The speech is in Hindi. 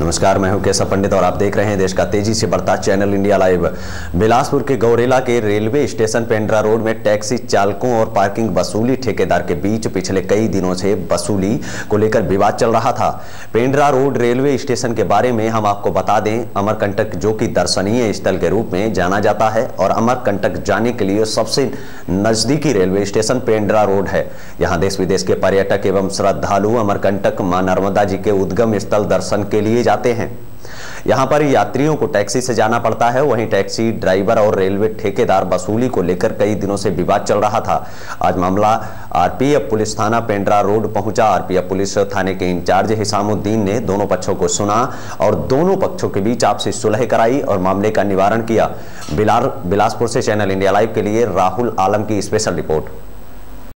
नमस्कार, मैं हूं केशव पंडित और आप देख रहे हैं देश का तेजी से बढ़ता चैनल इंडिया लाइव। बिलासपुर के गौरेला के रेलवे स्टेशन पेंड्रा रोड में टैक्सी चालकों और पार्किंग वसूली ठेकेदार के बीच पिछले कई दिनों से वसूली को लेकर विवाद चल रहा था। पेंड्रा रोड रेलवे स्टेशन के बारे में हम आपको बता दें, अमरकंटक जो कि दर्शनीय स्थल के रूप में जाना जाता है और अमरकंटक जाने के लिए सबसे नजदीकी रेलवे स्टेशन पेंड्रा रोड है। यहाँ देश विदेश के पर्यटक एवं श्रद्धालु अमरकंटक मां नर्मदा जी के उद्गम स्थल दर्शन के लिए जाते हैं। यहाँ पर यात्रियों को टैक्सी से जाना पड़ता है। वहीं टैक्सी ड्राइवर और रेलवे ठेकेदार वसूली को लेकर कई दिनों से विवाद चल रहा था। आज मामला आरपीएफ पुलिस थाना पेंड्रा रोड पहुंचा। आरपीएफ पुलिस थाने के इंचार्ज हिसामुद्दीन ने दोनों पक्षों को सुना और दोनों पक्षों के बीच आपसी सुलह कराई और मामले का निवारण किया। बिलासपुर से चैनल इंडिया लाइव के लिए राहुल आलम की स्पेशल रिपोर्ट।